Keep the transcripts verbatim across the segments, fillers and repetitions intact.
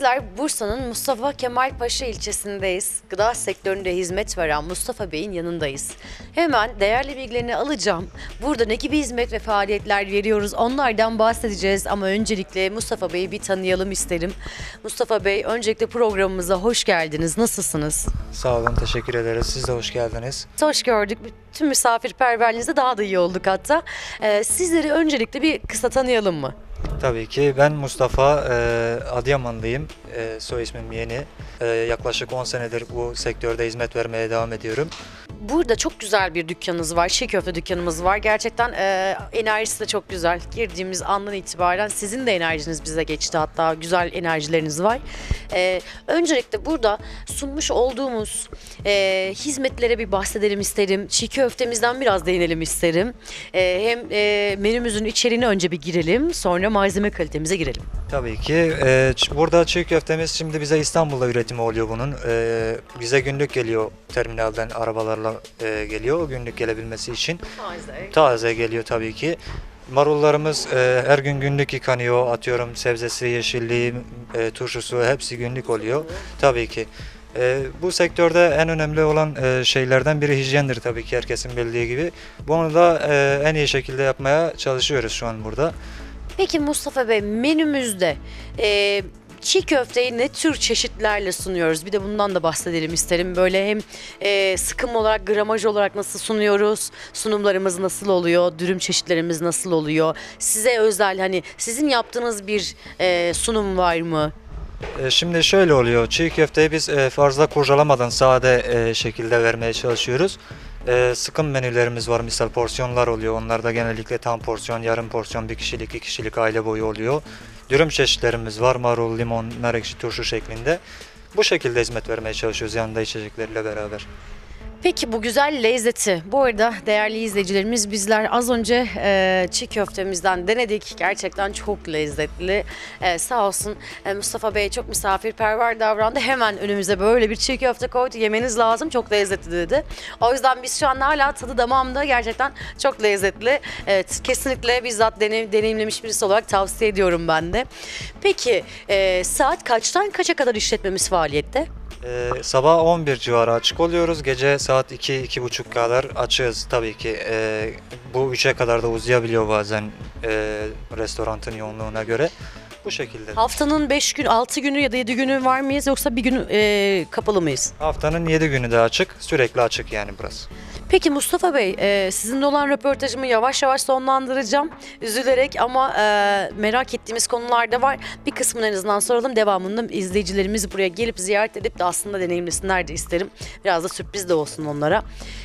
Bizler Bursa'nın Mustafa Kemal Paşa ilçesindeyiz. Gıda sektöründe hizmet veren Mustafa Bey'in yanındayız. Hemen değerli bilgilerini alacağım. Burada ne gibi hizmet ve faaliyetler veriyoruz onlardan bahsedeceğiz. Ama öncelikle Mustafa Bey'i bir tanıyalım isterim. Mustafa Bey, öncelikle programımıza hoş geldiniz. Nasılsınız? Sağ olun, teşekkür ederiz. Siz de hoş geldiniz. Hoş gördük. Bütün misafirperverliğinizde daha da iyi olduk hatta. Ee, sizleri öncelikle bir kısa tanıyalım mı? Tabii ki ben Mustafa, e, Adıyamanlıyım. E, soy ismim Yeni. E, yaklaşık on senedir bu sektörde hizmet vermeye devam ediyorum. Burada çok güzel bir dükkanınız var. Çiğ köfte dükkanımız var. Gerçekten e, enerjisi de çok güzel. Girdiğimiz andan itibaren sizin de enerjiniz bize geçti. Hatta güzel enerjileriniz var. E, öncelikle burada sunmuş olduğumuz e, hizmetlere bir bahsedelim isterim. Çiğ köftemizden biraz değinelim isterim. E, hem e, menümüzün içeriğine önce bir girelim. Sonra malzeme kalitemize girelim. Tabii ki. E, ç- burada çiğ köftemiz şimdi bize İstanbul'da üretimi oluyor bunun. E, bize günlük geliyor, terminalden arabalarla e, geliyor günlük gelebilmesi için. Taze. Taze geliyor tabii ki. Marullarımız e, her gün günlük yıkanıyor. Atıyorum sebzesi, yeşilliği, e, turşusu hepsi günlük oluyor. Tabii ki. E, bu sektörde en önemli olan e, şeylerden biri hijyendir tabii ki, herkesin bildiği gibi. Bunu da e, en iyi şekilde yapmaya çalışıyoruz şu an burada. Peki Mustafa Bey, menümüzde e, çiğ köfteyi ne tür çeşitlerle sunuyoruz? Bir de bundan da bahsedelim isterim. Böyle hem e, sıkım olarak, gramaj olarak nasıl sunuyoruz? Sunumlarımız nasıl oluyor? Dürüm çeşitlerimiz nasıl oluyor? Size özel, hani sizin yaptığınız bir e, sunum var mı? E, Şimdi şöyle oluyor. Çiğ köfteyi biz e, fazla kurcalamadan sade e, şekilde vermeye çalışıyoruz. E, Sıkım menülerimiz var. Misal porsiyonlar oluyor. Onlar da genellikle tam porsiyon, yarım porsiyon, bir kişilik, iki kişilik aile boyu oluyor. Dürüm çeşitlerimiz var. Marul, limon, nar ekşi turşu şeklinde. Bu şekilde hizmet vermeye çalışıyoruz yanında içeceklerle beraber. Peki bu güzel lezzeti, bu arada değerli izleyicilerimiz, bizler az önce e, çiğ köftemizden denedik. Gerçekten çok lezzetli. E, sağ olsun e, Mustafa Bey çok misafirperver davrandı. Hemen önümüze böyle bir çiğ köfte koydu. Yemeniz lazım, çok lezzetli dedi. O yüzden biz şu an hala tadı damağımda, gerçekten çok lezzetli. Evet, kesinlikle bizzat deneyim, deneyimlemiş birisi olarak tavsiye ediyorum ben de. Peki e, saat kaçtan kaça kadar işletmemiz faaliyette? Ee, sabah on bir civarı açık oluyoruz. Gece saat iki iki buçuk kadar açığız tabii ki. Ee, bu üçe kadar da uzayabiliyor bazen e, restoranın yoğunluğuna göre. Bu şekilde. Haftanın beş gün, altı günü ya da yedi günü var mıyız, yoksa bir gün e, kapalı mıyız? Haftanın yedi günü de açık. Sürekli açık yani burası. Peki Mustafa Bey, e, sizinle olan röportajımı yavaş yavaş sonlandıracağım. Üzülerek ama e, merak ettiğimiz konular da var. Bir kısmını en azından soralım. Devamında izleyicilerimiz buraya gelip ziyaret edip de aslında deneyimlesinler de isterim. Biraz da sürpriz de olsun onlara.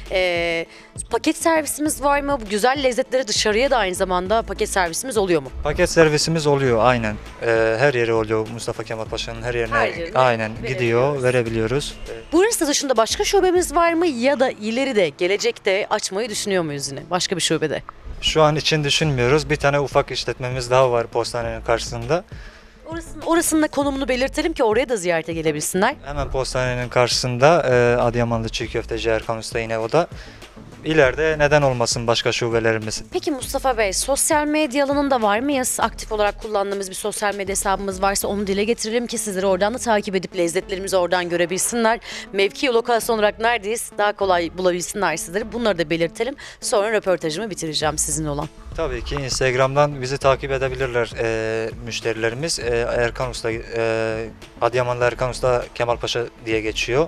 E, paket servisimiz var mı? Bu güzel lezzetleri dışarıya da aynı zamanda paket servisimiz oluyor mu? Paket servisimiz oluyor aynen. Ee, her yeri oluyor. Mustafa Kemal Paşa'nın her yerine, Her yerine aynen verebiliyoruz. gidiyor, verebiliyoruz. Burası dışında başka şubemiz var mı, ya da ileride, gelecekte açmayı düşünüyor muyuz yine başka bir şubede? Şu an için düşünmüyoruz. Bir tane ufak işletmemiz daha var postanenin karşısında. Orasının, orasının da konumunu belirtelim ki oraya da ziyarete gelebilsinler. Hemen postanenin karşısında e, Adıyamanlı çiğ köfteci Erkan Usta, yine o da. İleride neden olmasın başka şubelerimiz. Peki Mustafa Bey, sosyal medya alanında var mıyız? Aktif olarak kullandığımız bir sosyal medya hesabımız varsa onu dile getirelim ki sizleri oradan da takip edip lezzetlerimizi oradan görebilsinler. Mevki lokasyon olarak neredeyiz? Daha kolay bulabilsinler sizleri. Bunları da belirtelim. Sonra röportajımı bitireceğim sizinle olan. Tabii ki Instagram'dan bizi takip edebilirler e, müşterilerimiz. E, Erkan Usta, e, Adıyamanlı Erkan Usta Kemal Paşa diye geçiyor.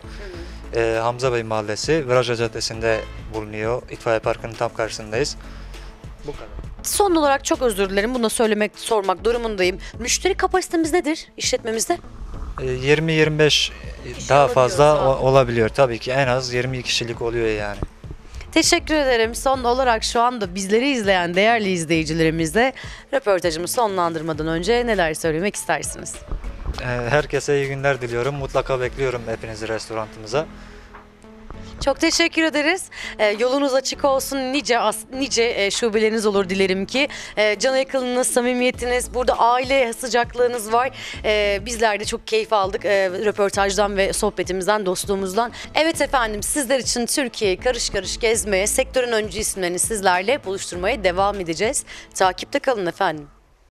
E, Hamza Bey Mahallesi, Viraja Caddesi'nde bulunuyor. İtfaiye Parkı'nın tam karşısındayız. Bu kadar. Son olarak çok özür dilerim. Bunu da söylemek, sormak durumundayım. Müşteri kapasitemiz nedir işletmemizde? E, yirmi yirmi beş daha olabiliyor fazla zaten. o- olabiliyor. Tabii ki en az yirmi kişilik oluyor yani. Teşekkür ederim. Son olarak şu anda bizleri izleyen değerli izleyicilerimize röportajımı sonlandırmadan önce neler söylemek istersiniz? E, herkese iyi günler diliyorum. Mutlaka bekliyorum hepinizi restoranımıza. Çok teşekkür ederiz. Ee, yolunuz açık olsun. Nice as- nice e, şubeleriniz olur dilerim ki. E, cana yakınlığınız, samimiyetiniz, burada aile sıcaklığınız var. E, bizler de çok keyif aldık e, röportajdan ve sohbetimizden, dostluğumuzdan. Evet efendim, sizler için Türkiye'yi karış karış gezmeye, sektörün öncü isimlerini sizlerle buluşturmaya devam edeceğiz. Takipte kalın efendim.